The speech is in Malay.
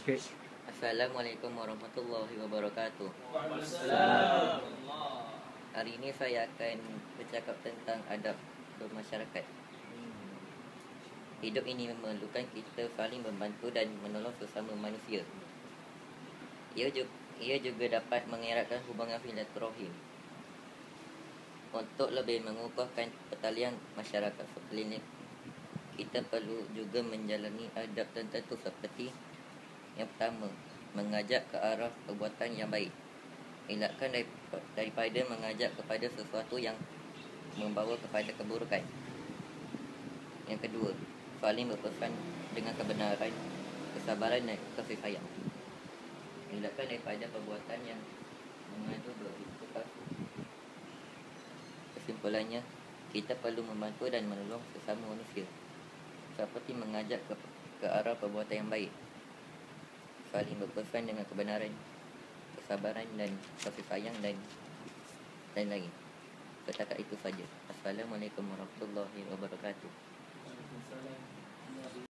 Okey. Assalamualaikum warahmatullahi wabarakatuh. Waalaikumsalam. Hari ini saya akan bercakap tentang adab bermasyarakat. Hidup ini memerlukan kita saling membantu dan menolong sesama manusia. Ia juga dapat mengeratkan hubungan silaturahim. Untuk lebih mengukuhkan pertalian masyarakat sekeliling, kita perlu juga menjalani adab tertentu seperti: yang pertama, mengajak ke arah perbuatan yang baik. Elakkan daripada mengajak kepada sesuatu yang membawa kepada keburukan. Yang kedua, saling berpesan dengan kebenaran, kesabaran dan kasih sayang. Elakkan daripada perbuatan yang mengadu berisiko. Kesimpulannya, kita perlu membantu dan menolong sesama manusia, seperti mengajak ke arah perbuatan yang baik, saling berpesan dengan kebenaran, kesabaran dan kasih sayang dan lain-lain. Setakat itu saja. Assalamualaikum warahmatullahi wabarakatuh.